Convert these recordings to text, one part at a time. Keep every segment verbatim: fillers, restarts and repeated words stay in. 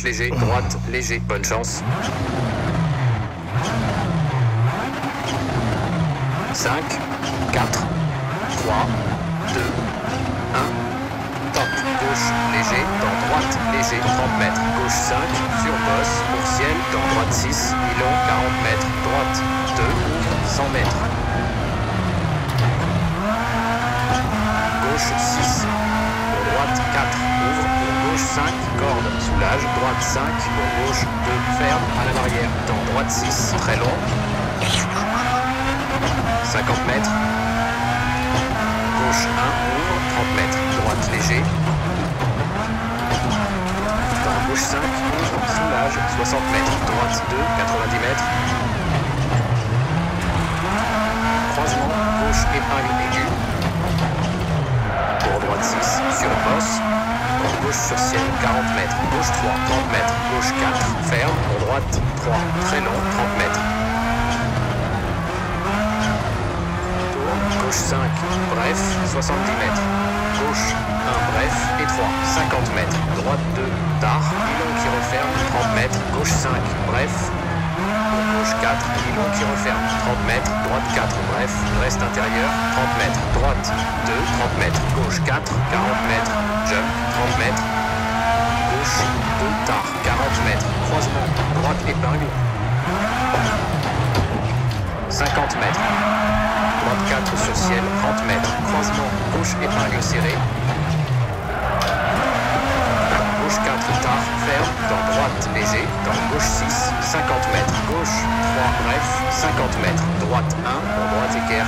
léger, droite, léger, bonne chance. cinq, quatre, trois, deux, un. Top, gauche, léger, dans droite, léger, trente mètres. Gauche cinq, sur bosse, pour ciel, dans droite six, Milon, quarante mètres. Droite deux, cent mètres. Gauche six, pour droite quatre, ouvre, pour gauche cinq, corde, soulage, droite cinq, pour gauche deux, ferme, à la barrière, dans droite six, très long, cinquante mètres, gauche un, ouvre, trente mètres, droite léger, dans gauche cinq, ouvre, soulage, soixante mètres, droite deux, quatre-vingt-dix mètres, croisement, gauche épingle aiguë, pour droite six, sur bosse, pour gauche sur ciel, quarante mètres, gauche trois, trente mètres, gauche quatre, ferme, pour droite trois, très long, trente mètres. Gauche cinq, bref, soixante-dix mètres. Gauche un, bref, et trois, cinquante mètres. Droite deux, tard, Milon qui referme, trente mètres. Gauche cinq, bref. Gauche quatre, Milon qui referme, trente mètres. Droite quatre, bref, reste intérieur, trente mètres. Droite deux, trente mètres. Gauche quatre, quarante mètres. Jump, trente mètres. Gauche deux, tard, quarante mètres. Croisement, droite épingle, cinquante mètres. Droite quatre sur ciel, trente mètres. Croisement, gauche épingle serrée. Gauche quatre, tard, ferme. Dans droite, léger. Dans gauche six, cinquante mètres. Gauche trois, bref, cinquante mètres. Droite un, pour droite équerre.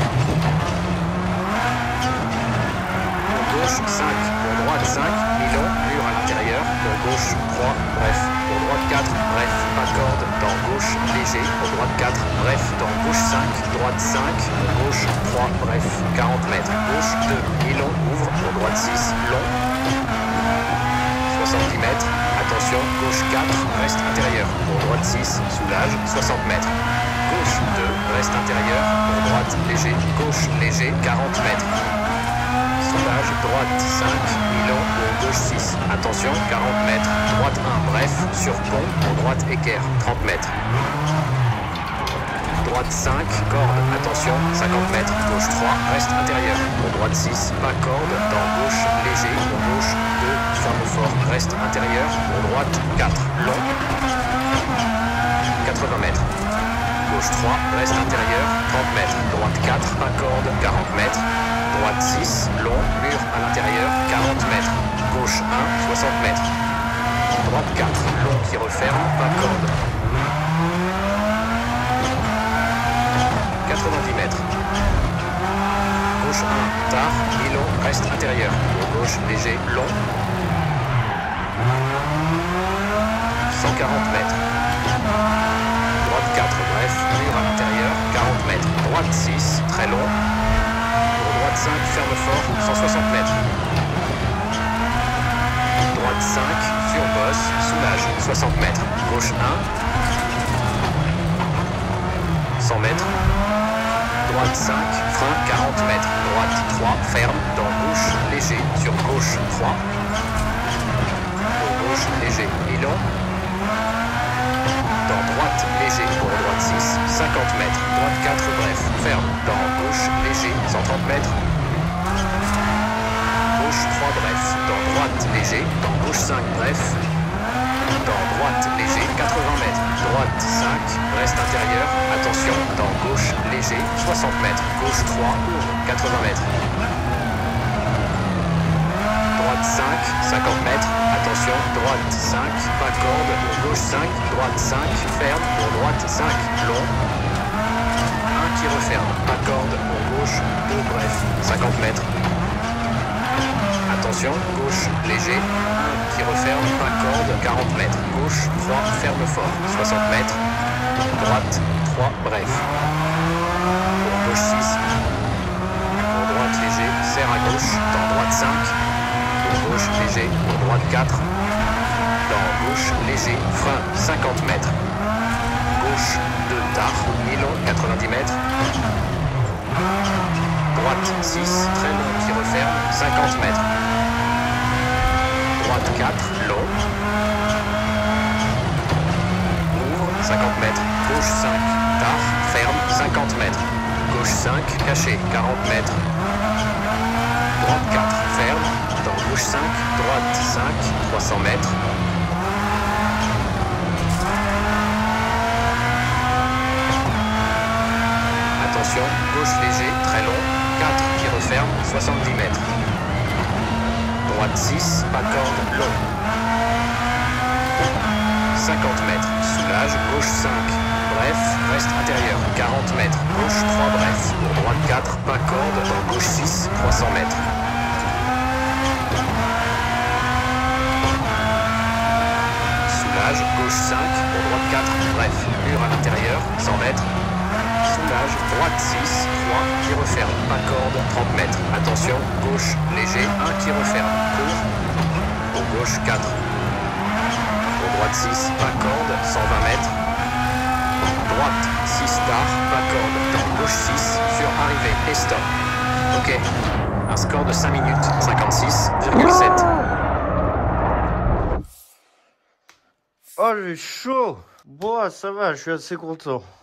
Pour gauche cinq, pour droite cinq, Milon, mur à l'intérieur. Pour gauche trois, bref. Pour droite quatre, bref, pas corde. Dans gauche léger. Pour droite quatre, bref. Dans gauche cinq, droite cinq. Pour gauche trois, bref, quarante mètres. Gauche deux, Milon, ouvre. Pour droite six, long. soixante-dix mètres. Attention, gauche quatre, reste intérieur. Pour droite six, soulage, soixante mètres. Gauche deux, reste intérieur. Pour droite léger. Gauche léger, quarante mètres. Soulage, droite cinq, Milon, pour gauche six. Attention, quarante mètres. Droite un, bref, sur pont, pour droite équerre, trente mètres. Droite cinq, corde, attention, cinquante mètres. Gauche trois, reste intérieur. Pour droite six, pas corde. Dans gauche léger. Pour gauche deux, ferme fort, reste intérieur. Pour droite quatre, long, quatre-vingts mètres. Gauche trois, reste intérieur, trente mètres. Droite quatre, pas corde, quarante mètres. Droite six, long, mur à l'intérieur, quarante mètres. Gauche un, soixante mètres. Droite quatre, long qui referme, pas corde. quatre-vingt-dix mètres. Gauche un, tard, Milon, reste intérieur. Pour gauche, léger, long. cent quarante mètres. Droite quatre, bref, mur à l'intérieur, quarante mètres. Droite six, très long. Pour droite cinq, ferme fort, cent soixante mètres. Droite cinq, sur bosse, soulage, soixante mètres. Gauche un, cent mètres. Droite cinq, frein, quarante mètres. Droite trois, ferme, dans gauche, léger, sur gauche trois. Pour gauche, léger, Milon. Dans droite, léger, pour droite six, cinquante mètres. Droite quatre, bref, ferme, dans gauche, léger, cent trente mètres. Gauche trois, bref, dans droite, léger, dans gauche cinq, bref. Dans droite, léger, quatre-vingts mètres. Droite cinq, reste intérieur. Attention, dans gauche, léger, soixante mètres. Gauche trois, ouvre, quatre-vingts mètres. Droite cinq, cinquante mètres. Attention, droite cinq, pas corde. Pour gauche cinq, droite cinq, ferme. Pour droite cinq, long. un qui referme, pas corde. Pour gauche deux, bref, cinquante mètres. Attention, gauche, léger, un qui referme, pas corde, quarante mètres. Gauche, trois, ferme fort, soixante mètres. Droite, trois, bref. Pour gauche six. Pour droite, léger, serre à gauche. Dans droite cinq. Pour gauche, léger. Pour droite quatre. Dans gauche, léger, frein, cinquante mètres. Gauche, deux, tard, Milon, quatre-vingt-dix mètres. Droite six, très long qui referme, cinquante mètres. Droite quatre, long. cinquante mètres. Gauche cinq, tard, ferme, cinquante mètres. Gauche cinq, caché, quarante mètres. Droite quatre, ferme. Dans gauche cinq, droite cinq, trois cents mètres. Attention, gauche léger, très long, quatre qui referme, soixante-dix mètres. Droite six, pas corde, long. cinquante mètres, soulage, gauche cinq, bref, reste intérieur, quarante mètres, gauche trois, bref, pour droite quatre, pas corde, dans gauche six, trois cents mètres. Soulage, gauche cinq, pour droite quatre, bref, mur à l'intérieur, cent mètres. Soulage, droite six, trois, qui referme, pas corde, trente mètres. Attention, gauche, léger, un qui referme, court, pour gauche quatre. Pour droite six, pas corde, cent vingt mètres. Droite six, tard, pas corde, dans gauche six, sur arrivée et stop. Ok, un score de cinq minutes, cinquante-six virgule sept. Oh, j'ai chaud. Bon, ça va, je suis assez content.